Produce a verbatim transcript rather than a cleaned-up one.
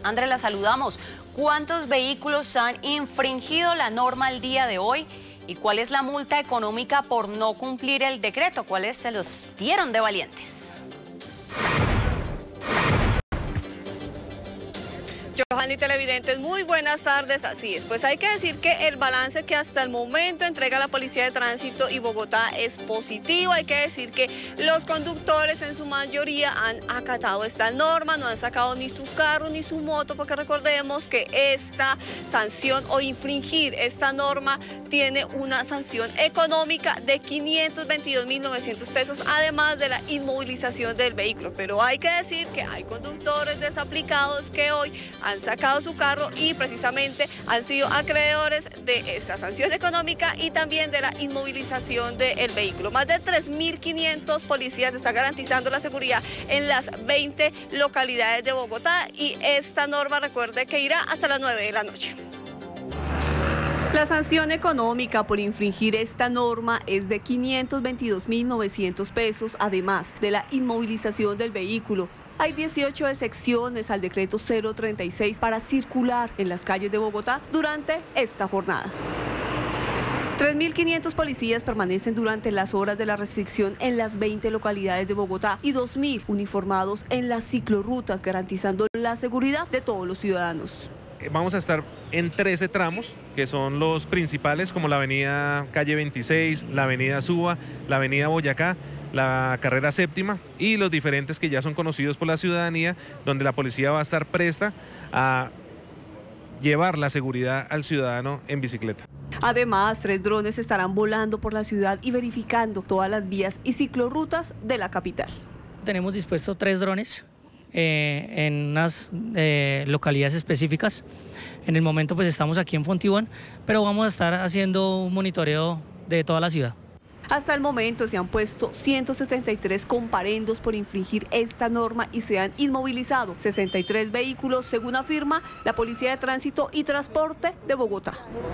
André, la saludamos. ¿Cuántos vehículos han infringido la norma al día de hoy? ¿Y cuál es la multa económica por no cumplir el decreto? ¿Cuáles se los dieron de valientes? Johanny, televidentes, muy buenas tardes. Así es, pues hay que decir que el balance que hasta el momento entrega la Policía de Tránsito y Bogotá es positivo. Hay que decir que los conductores en su mayoría han acatado esta norma, no han sacado ni su carro ni su moto, porque recordemos que esta sanción o infringir esta norma tiene una sanción económica de quinientos veintidós mil novecientos pesos, además de la inmovilización del vehículo. Pero hay que decir que hay conductores desaplicados que hoy han sacado su carro y precisamente han sido acreedores de esta sanción económica y también de la inmovilización del vehículo. Más de tres mil quinientos policías están garantizando la seguridad en las veinte localidades de Bogotá y esta norma, recuerde que irá hasta las nueve de la noche. La sanción económica por infringir esta norma es de quinientos veintidós mil novecientos pesos, además de la inmovilización del vehículo. Hay dieciocho excepciones al decreto cero treinta y seis para circular en las calles de Bogotá durante esta jornada. tres mil quinientos policías permanecen durante las horas de la restricción en las veinte localidades de Bogotá y dos mil uniformados en las ciclorrutas, garantizando la seguridad de todos los ciudadanos. Vamos a estar en trece tramos, que son los principales, como la avenida Calle veintiséis, la avenida Suba, la avenida Boyacá, la carrera séptima y los diferentes que ya son conocidos por la ciudadanía, donde la policía va a estar presta a llevar la seguridad al ciudadano en bicicleta. Además, tres drones estarán volando por la ciudad y verificando todas las vías y ciclorrutas de la capital. Tenemos dispuestos tres drones eh, en unas eh, localidades específicas. En el momento pues estamos aquí en Fontibón, pero vamos a estar haciendo un monitoreo de toda la ciudad. Hasta el momento se han puesto ciento setenta y tres comparendos por infringir esta norma y se han inmovilizado sesenta y tres vehículos, según afirma la Policía de Tránsito y Transporte de Bogotá.